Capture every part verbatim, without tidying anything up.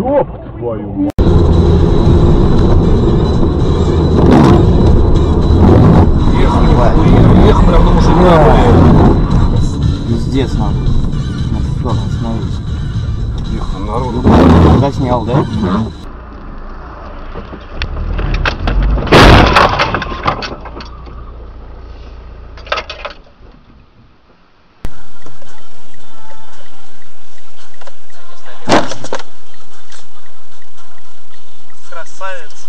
Ёб твою мать. Ехал прям на мужика. Пиздец, нахуй. Ну что, остановись. Ехал, народу. Заснял, да? Красавец.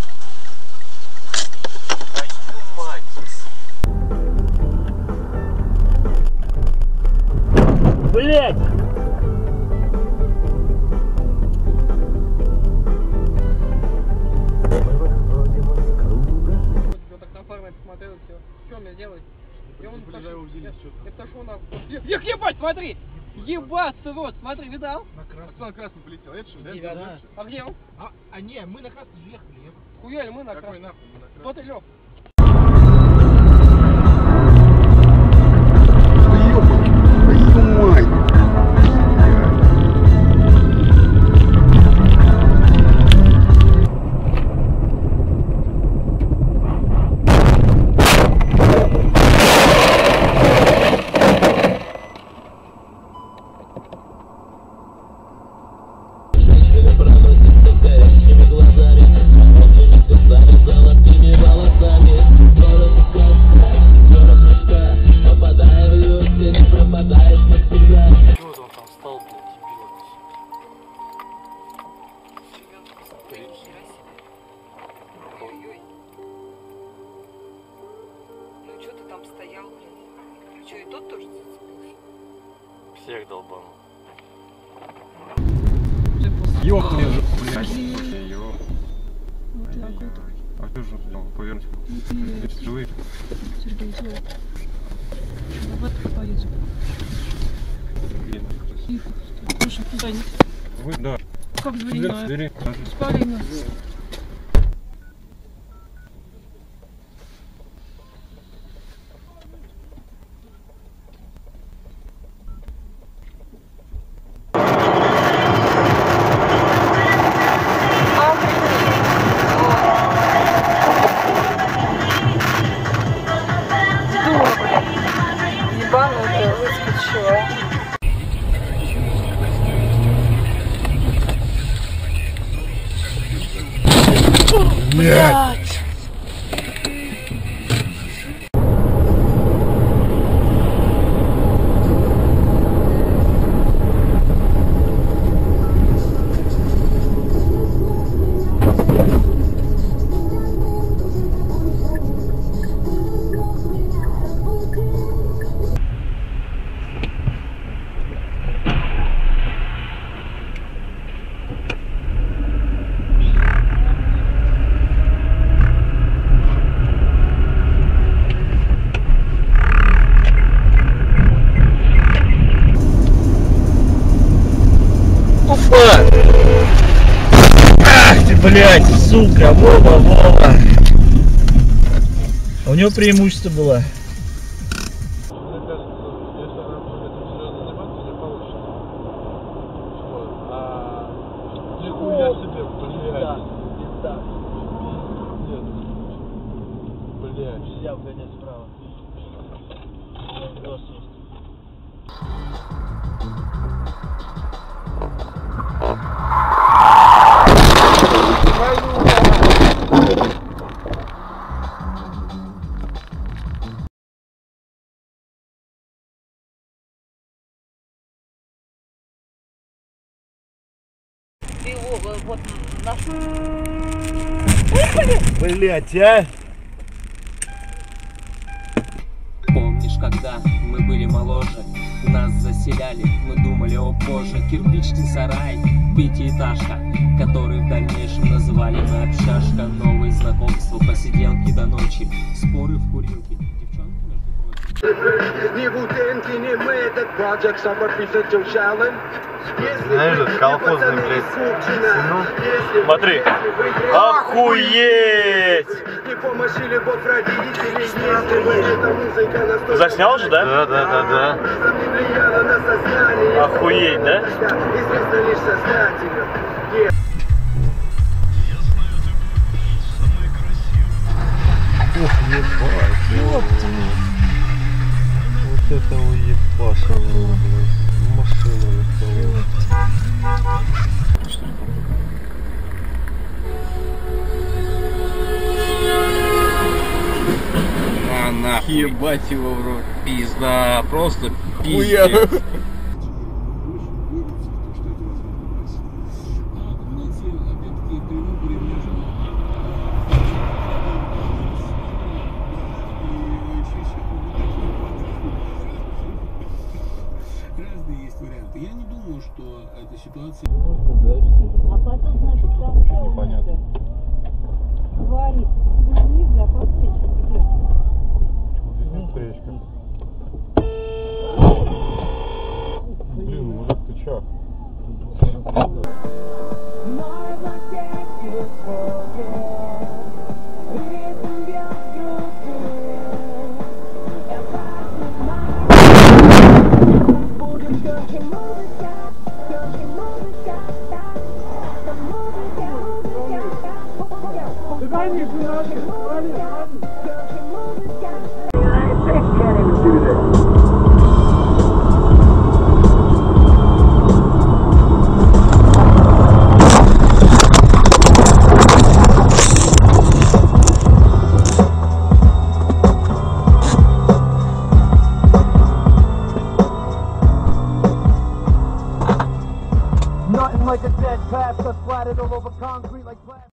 Твою мать. Блять! Я так на фарме посмотрел, все. Что мне делать? И он пошел. Это что нам? Эх, ебать, смотри! Ебаться, вот, смотри, видал? На красный. На красный полетел. Это что, да? Да. А где он? А, а не, мы на красный же ехали. Хуяли мы на Какой красный. нахуй мы на красный? Вот и Лёв. Твою мать! Ну что ты там стоял, блядь? Что, и тот тоже зацепился? Всех долбанул. Ёб твою же, блядь. Ёб. А ты же, ну, повернуть. Живые. Сергей, живой. В эту полицию. Тихо. Слушай, куда нет? Вы, да. Как двери? Дверь, двери. Спалено. Ебанутая, выскочила. Блять! Ах ты, блядь, сука, Вова, Вова. А у него преимущество было. Нихуя себе, блядь. Блядь. Нельзя вгонять справа. Ты вот, вот наш... Блять, а? Помнишь, когда мы были моложе, нас заселяли, мы думали, о боже, кирпичный сарай, пятиэтажка, который в дальнейшем называли мы общажка, новые знакомства, посиделки до ночи, споры в курилке, девчонки между прочим. Ни бутенки, ни мы, этот project, чтобы писать учален. Знаешь, это колхозный, блядь, ну, смотри, охуеть! Ты заснял же, да? Да, да, да, да. Охуеть, да? Ох, ебать. Ёпта. Вот это уебашило, блядь. Машину легковую. На нахуй. Ебать его в рот. Пизда. Просто пиздец. Разные есть варианты. Я не думаю, что эта ситуация... А потом, значит, там что у нас говорит? Нельзя подсечь. Встречка. Блин, мужик, ты чё? Nothing like a dead path, that's flatted all over concrete like plastic.